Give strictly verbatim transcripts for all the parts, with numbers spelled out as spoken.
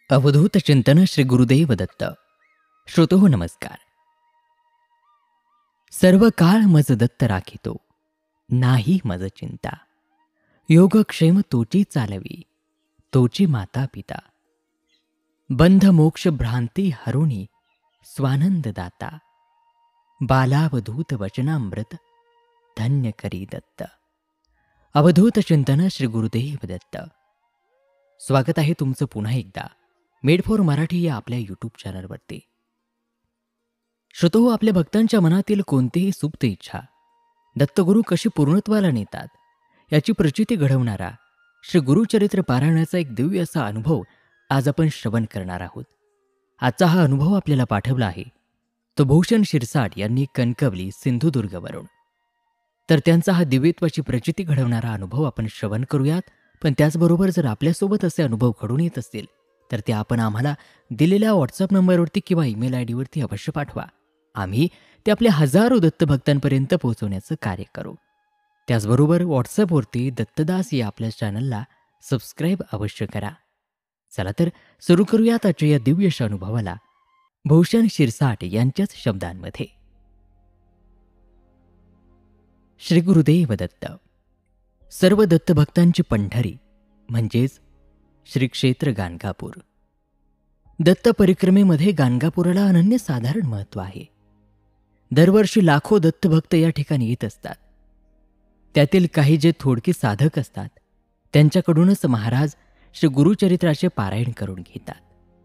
अवधूत चिंतन श्री गुरुदेव दत्त. श्रोतो हो नमस्कार. सर्व काळ मज दत्त राखितो, नाही मज चिंता. योगक्षेम तोची चालवी, तोची माता पिता. बंध मोक्ष भ्रांती हरुणी, स्वानंद दाता. बालावधूत वचनामृत, धन्य करी दत्त. अवधूत चिंतन श्री गुरुदेव दत्त. स्वागत आहे तुमचं पुन्हा एकदा मेड फॉर मराठी या आपल्या यूट्यूब चॅनलवरती. श्रोतो, आपल्या भक्तांच्या मनातील कोणतीही सुप्त इच्छा दत्तगुरु कशी पूर्णत्वाला नेतात याची प्रचिती घडवणारा श्री गुरुचरित्र पारायणाचा एक दिव्य असा अनुभव आज आपण श्रवण करणार आहोत. आजचा हा अनुभव आपल्याला पाठवला आहे तो भूषण शिरसाट यांनी कणकवली सिंधुदुर्गवरून. तर त्यांचा हा दिव्यत्वाची प्रचिती घडवणारा अनुभव आपण श्रवण करूयात. पण त्याचबरोबर जर आपल्यासोबत असे अनुभव घडून येत असतील तर ते आपण आम्हाला दिलेल्या व्हॉट्सअप नंबरवरती किंवा ईमेल आय डीवरती अवश्य पाठवा. आम्ही ते आपल्या हजारो दत्तभक्तांपर्यंत पोहोचवण्याचं कार्य करू. त्याचबरोबर व्हॉट्सअपवरती दत्तदास या आपल्या चॅनलला सबस्क्राईब अवश्य करा. चला तर सुरू करूयात आजच्या या दिव्यश अनुभवाला भूषण शिरसाट यांच्याच शब्दांमध्ये. श्री गुरुदेव दत्त. सर्व दत्तभक्तांची पंढरी म्हणजेच श्री क्षेत्र गाणगापूर. दत्त परिक्रमेमध्ये गाणगापुराला अनन्यसाधारण महत्त्व आहे. दरवर्षी लाखो दत्तभक्त या ठिकाणी येत असतात. त्यातील काही जे थोडके साधक असतात त्यांच्याकडूनच महाराज श्री गुरुचरित्राचे पारायण करून घेतात.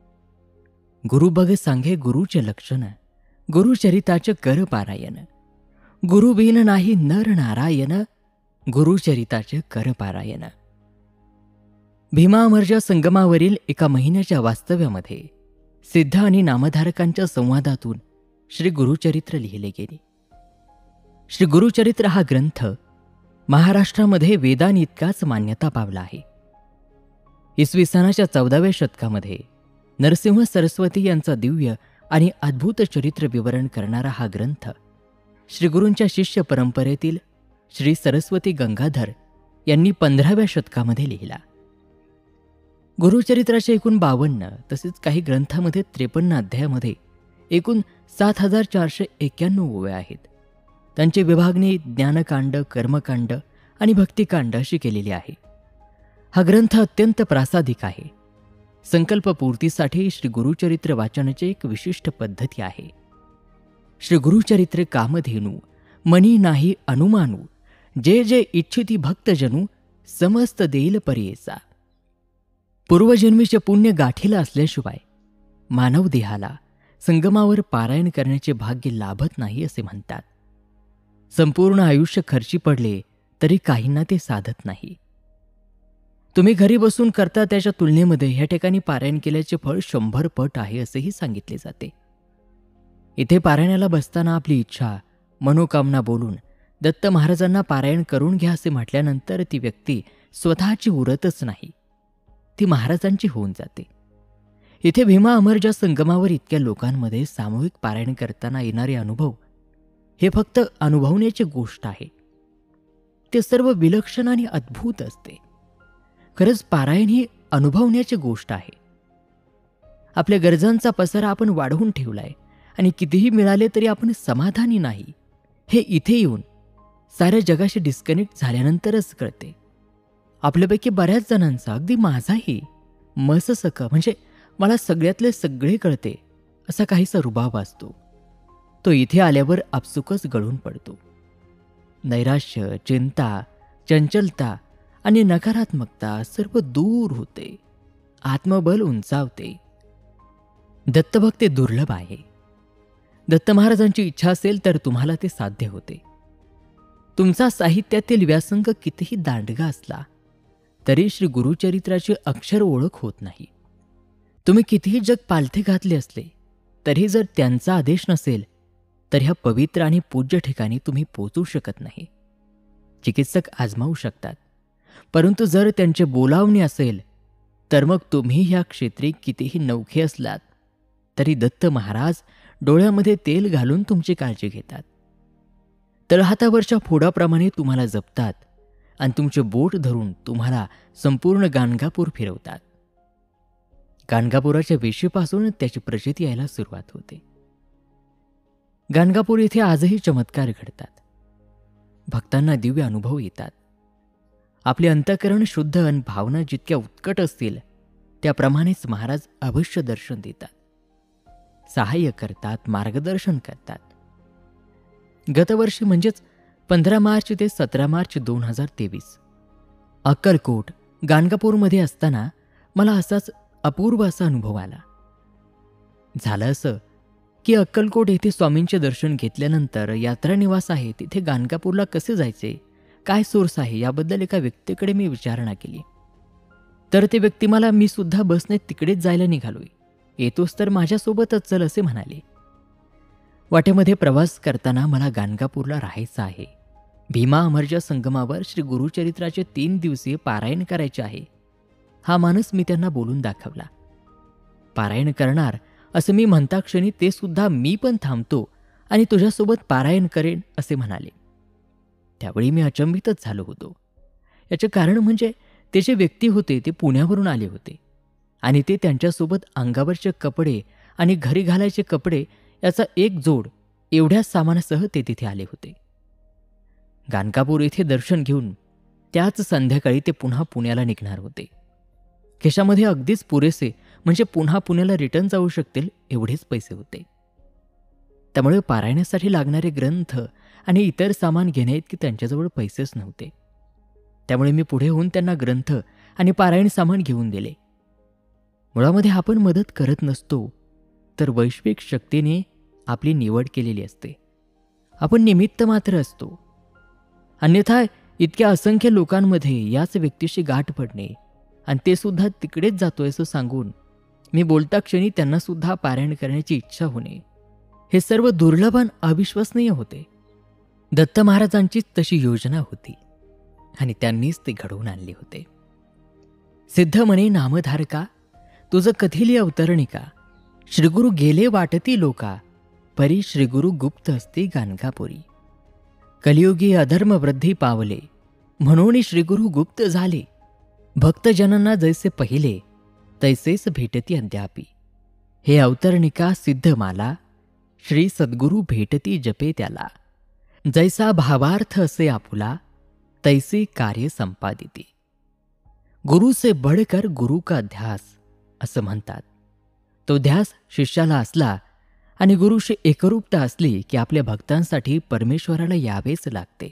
गुरु बग सांगे गुरुचे लक्षण, गुरुचरिताचे कर पारायण. गुरुबिन नाही नर नारायण, गुरुचरिताचे कर पारायण. भीमा अमरच्या संगमावरील एका महिन्याच्या वास्तव्यामध्ये सिद्ध आणि नामधारकांच्या संवादातून श्री गुरुचरित्र लिहिले गेले. श्री गुरुचरित्र हा ग्रंथ महाराष्ट्रामध्ये वेदांइतकाच मान्यता पावला आहे. इसवी सनाच्या चौदाव्या शतकामध्ये नरसिंह सरस्वती यांचा दिव्य आणि अद्भुत चरित्र विवरण करणारा हा ग्रंथ श्री गुरूंच्या शिष्य परंपरेतील श्री सरस्वती गंगाधर यांनी पंधराव्या शतकामध्ये लिहिला. गुरुचरित्राचे एकूण बावन्न तसेच काही ग्रंथामध्ये त्रेपन्न अध्यायामध्ये एकूण सात हजार चारशे एक्क्याण्णव ओव्या आहेत. त्यांची विभागणी ज्ञानकांड, कर्मकांड आणि भक्तिकांड अशी केलेली आहे. हा ग्रंथ अत्यंत प्रासादिक आहे. संकल्पपूर्तीसाठी श्री गुरुचरित्र वाचनाची एक विशिष्ट पद्धती आहे. श्री गुरुचरित्र कामधेनू, मनी नाही अनुमानू, जे जे इच्छिती भक्तजनू, समस्त देईल परेचा. पूर्वजन्मीचे पुण्य गाठीला असल्याशिवाय मानव देहाला संगमावर पारायण करण्याचे भाग्य लाभत नाही असे म्हणतात. संपूर्ण आयुष्य खर्ची पडले तरी काहींना ते साधत नाही. तुम्ही घरी बसून करता त्याच्या तुलनेमध्ये ह्या ठिकाणी पारायण केल्याचे फळ शंभर पट आहे असेही सांगितले जाते. इथे पारायणाला बसताना आपली इच्छा, मनोकामना बोलून दत्त महाराजांना पारायण करून घ्या असे म्हटल्यानंतर ती व्यक्ती स्वतःची उरतच नाही, ती महाराजांची होऊन जाते. इथे भीमा अमरच्या संगमावर इतक्या लोकांमध्ये सामूहिक पारायण करताना येणारे अनुभव हे फक्त अनुभवण्याची गोष्ट आहे. ते सर्व विलक्षण आणि अद्भुत असते. खरंच पारायण ही अनुभवण्याची गोष्ट आहे. आपल्या गरजांचा पसारा आपण वाढवून ठेवलाय आणि कितीही मिळाले तरी आपण समाधानी नाही हे इथे येऊन साऱ्या जगाशी डिस्कनेक्ट झाल्यानंतरच कळते. आपल्यापैकी बऱ्याच जणांचा, अगदी माझाही, मससक म्हणजे मला सगळ्यातले सगळे कळते असा काहीसा रुबाब असतो. तो इथे आल्यावर आपसुकच गळून पडतो. नैराश्य, चिंता, चंचलता आणि नकारात्मकता सर्व दूर होते. आत्मबल उंचावते. दत्तभक्ती दुर्लभ आहे. दत्त महाराजांची इच्छा असेल तर तुम्हाला ते साध्य होते. तुमचा साहित्यातील व्यासंग कितीही दांडगा असला तरी श्री गुरुचरित्राची अक्षर ओळख होत नाही. तुम्ही कितीही जग पालथे घातले असले तरी जर त्यांचा आदेश नसेल तर ह्या पवित्र आणि पूज्य ठिकाणी तुम्ही पोचू शकत नाही. चिकित्सक आजमावू शकतात, परंतु जर त्यांचे बोलावणे असेल तर मग तुम्ही ह्या क्षेत्री कितीही नवखे असलात तरी दत्त महाराज डोळ्यामध्ये तेल घालून तुमची काळजी घेतात. तळहातावरच्या फोडाप्रमाणे तुम्हाला जपतात आणि तुमचे बोट धरून तुम्हाला संपूर्ण गाणगापूर फिरवतात. गाणगापुराच्या वेशीपासून त्याची प्रचिती यायला सुरुवात होते. गाणगापूर येथे आजही चमत्कार घडतात. भक्तांना दिव्य अनुभव येतात. आपले अंतःकरण शुद्ध आणि भावना जितक्या उत्कट असतील त्याप्रमाणेच महाराज अवश्य दर्शन देतात, सहाय्य करतात, मार्गदर्शन करतात. गतवर्षी म्हणजेच पंधरा मार्च ते सतरा मार्च दोन हजार तेवीस अक्कलकोट गाणगापूरमध्ये असताना मला असाच अपूर्व असा अनुभव आला. झालं असं की अक्कलकोट येथे स्वामींचे दर्शन घेतल्यानंतर यात्रा निवास आहे तिथे गाणगापूरला कसे जायचे, काय सोर्स आहे याबद्दल एका व्यक्तीकडे मी विचारणा केली. तर ते व्यक्ती मला मी सुद्धा बसने तिकडेच जायला निघालोय, येतोस तर माझ्यासोबतच चल असे म्हणाले. वाटेमध्ये प्रवास करताना मला गाणगापूरला राहायचं आहे. भीमा अमरच्या संगमावर श्री गुरुचरित्राचे तीन दिवसीय पारायण करायचे आहे, हा मानस मी त्यांना बोलून दाखवला. पारायण करणार असं मी म्हणता क्षणी ते सुद्धा मी पण थांबतो आणि तुझ्यासोबत पारायण करेन असे म्हणाले. त्यावेळी मी अचंबितच झालो होतो. याचे कारण म्हणजे ते जे व्यक्ती होते ते पुण्यावरून आले होते आणि ते त्यांच्यासोबत अंगावरचे कपडे आणि घरी घालायचे कपडे याचा एक जोड एवढ्या सामानासह ते तिथे आले होते. गाणगापूर येथे दर्शन घेऊन त्याच संध्याकाळी ते पुन्हा पुण्याला निघणार होते. खिशामध्ये अगदीच पुरेसे म्हणजे पुन्हा पुण्याला रिटर्न जाऊ शकतील एवढेच पैसे होते. त्यामुळे पारायणासाठी लागणारे ग्रंथ आणि इतर सामान घेण्याइतके त्यांच्याजवळ पैसेच नव्हते. त्यामुळे मी पुढे होऊन त्यांना ग्रंथ आणि पारायण सामान घेऊन दिले. मुळामध्ये आपण मदत करत नसतो तर वैश्विक शक्तीने आपली निवड केलेली असते. आपण निमित्त मात्र असतो. अन्यथा इतक्या असंख्य लोकांमध्ये याच व्यक्तीशी गाठ पडणे आणि ते सुद्धा तिकडेच जातोय असं सांगून मी बोलता क्षणी त्यांना सुद्धा पारायण करण्याची इच्छा होणे, हे सर्व दुर्लभ आणि अविश्वसनीय होते. दत्त महाराजांचीच तशी योजना होती आणि त्यांनीच ते घडवून आणले होते. सिद्ध म्हणे नामधारका, तुझं कथिली अवतरणिका, श्रीगुरु गेले वाटती लोका, परी श्रीगुरु गुप्त असती गाणगापुरी. कलियुगी अधर्म वृद्धी पावले, म्हणून श्रीगुरु गुप्त झाले. भक्तजनांना जैसे पहिले, तैसेच भेटती अद्यापी. हे अवतरणिका सिद्ध माला, श्री सद्गुरु भेटती जपे त्याला. जैसा भावार्थ असे आपुला, तैसे कार्य संपादिती. गुरु से बढ़कर गुरु का ध्यास असं म्हणतात. तो ध्यास शिष्याला असला आणि गुरुशी एकरूपता असली की आपल्या भक्तांसाठी परमेश्वराला यावेच लागते.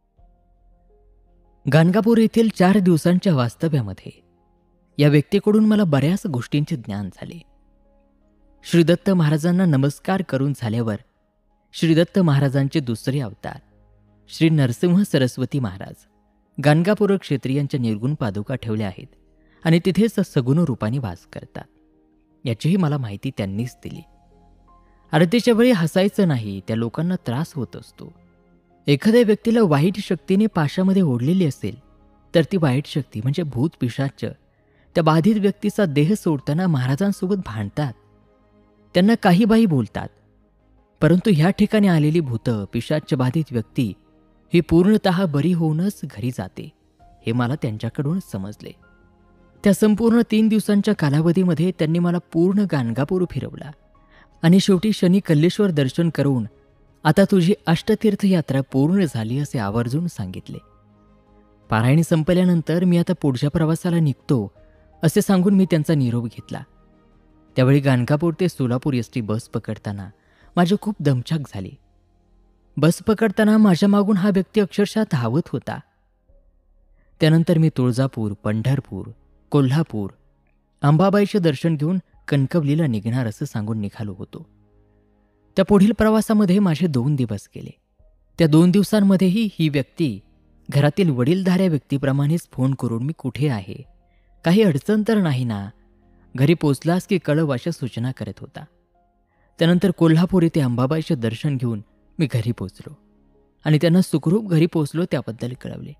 गाणगापूर येथील चार दिवसांच्या वास्तव्यामध्ये या व्यक्तीकडून मला बऱ्याच गोष्टींचे ज्ञान झाले. श्री दत्त महाराजांना नमस्कार करून झाल्यावर श्री दत्त महाराजांचे दुसरे अवतार श्री नरसिंह सरस्वती महाराज गाणगापूर क्षेत्रियांच्या निर्गुण पादुका ठेवल्या आहेत आणि तिथेच सगुण रूपाने वास करतात, याचीही मला माहिती त्यांनीच दिली. आरतीच्या वेळी हसायचं नाही, त्या लोकांना त्रास होत असतो. एखाद्या व्यक्तीला वाईट शक्तीने पाशामध्ये ओढलेली असेल तर ती वाईट शक्ती म्हणजे भूत पिशाच त्या बाधित व्यक्तीचा देह सोडताना महाराजांसोबत भांडतात, त्यांना काही बाही बोलतात. परंतु ह्या ठिकाणी आलेली भूत पिशाच बाधित व्यक्ती ही पूर्णतः बरी होऊनच घरी जाते, हे मला त्यांच्याकडून समजले. त्या संपूर्ण तीन दिवसांच्या कालावधीमध्ये त्यांनी मला पूर्ण गाणगापूर फिरवला आणि शेवटी शनी कल्लेश्वर दर्शन करून आता तुझी अष्टतीर्थ यात्रा पूर्ण झाली असे आवर्जून सांगितले. पारायण संपल्यानंतर मी आता पुढच्या प्रवासाला निघतो असे सांगून मी त्यांचा निरोप घेतला. त्यावेळी गाणगापूर ते सोलापूर एस टी बस पकडताना माझी खूप दमछाक झाली. बस पकडताना माझ्या मागून हा व्यक्ती अक्षरशः धावत होता. त्यानंतर मी तुळजापूर, पंढरपूर, कोल्हापूर, अंबाबाईचे दर्शन घेऊन कणकवलीला निघणार असं सांगून निघालो होतो. त्या पुढील प्रवासामध्ये माझे दोन दिवस गेले. त्या दोन दिवसांमध्येही ही व्यक्ती घरातील वडीलधाऱ्या व्यक्तीप्रमाणेच फोन करून मी कुठे आहे, काही अडचण तर नाही ना, घरी पोचलास की कळव अशा सूचना करत होता. त्यानंतर कोल्हापूर येथे अंबाबाईचे दर्शन घेऊन मी घरी पोचलो आणि त्यांना सुखरूप घरी पोचलो त्याबद्दल कळवले.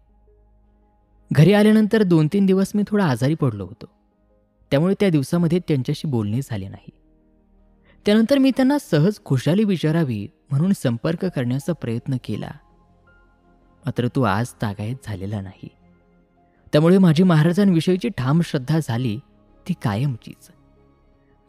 घरी आल्यानंतर दोन तीन दिवस मी थोडा आजारी पडलो होतो, त्यामुळे त्या दिवसामध्ये त्यांच्याशी बोलणे झाले नाही. त्यानंतर मी त्यांना सहज खुशाली विचारावी म्हणून संपर्क करण्याचा प्रयत्न केला, मात्र तो आज तागायत झालेला नाही. त्यामुळे माझी महाराजांविषयीची ठाम श्रद्धा झाली ती कायमचीच.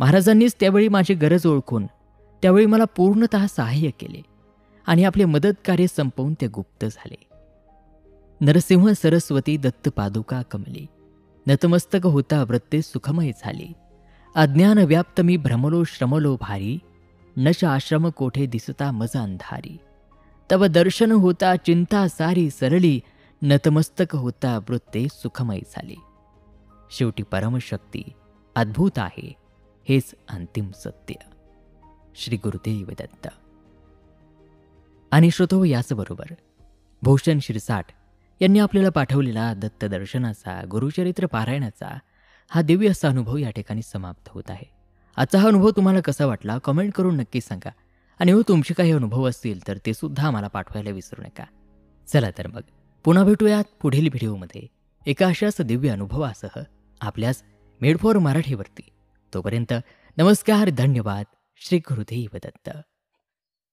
महाराजांनीच त्यावेळी माझी गरज ओळखून त्यावेळी मला पूर्णतः सहाय्य केले आणि आपले मदतकार्य संपवून ते गुप्त झाले. नरसिंह सरस्वती दत्त पादुका कमली, नतमस्तक होता वृत्ते सुखमय झाली. अज्ञान व्याप्त मी भ्रमलो श्रमलो भारी, नश आश्रम कोठे दिसता मज अंधारी. तव दर्शन होता चिंता सारी सरली, नतमस्तक होता वृत्ते सुखमय झाली. शेवटी परमशक्ती अद्भुत आहे, हेच अंतिम सत्य. श्री गुरुदेव दत्त. आणि श्रोतो, याचबरोबर भूषण शिरसाट यांनी आपल्याला पाठवलेला दत्त दर्शनाचा, गुरुचरित्र पारायणाचा हा दिव्य असा अनुभव या ठिकाणी समाप्त होत आहे. आजचा हा अनुभव तुम्हाला कसा वाटला कमेंट करून नक्की सांगा. आणि हो, तुमचे काही अनुभव असतील तर ते सुद्धा आम्हाला पाठवायला विसरू नका. चला तर मग पुन्हा भेटूयात पुढील व्हिडिओमध्ये एका अशाच दिव्य अनुभवासह आपल्याच मेड फॉर मराठीवरती. तोपर्यंत नमस्कार, धन्यवाद. श्री गुरुदेव दत्त.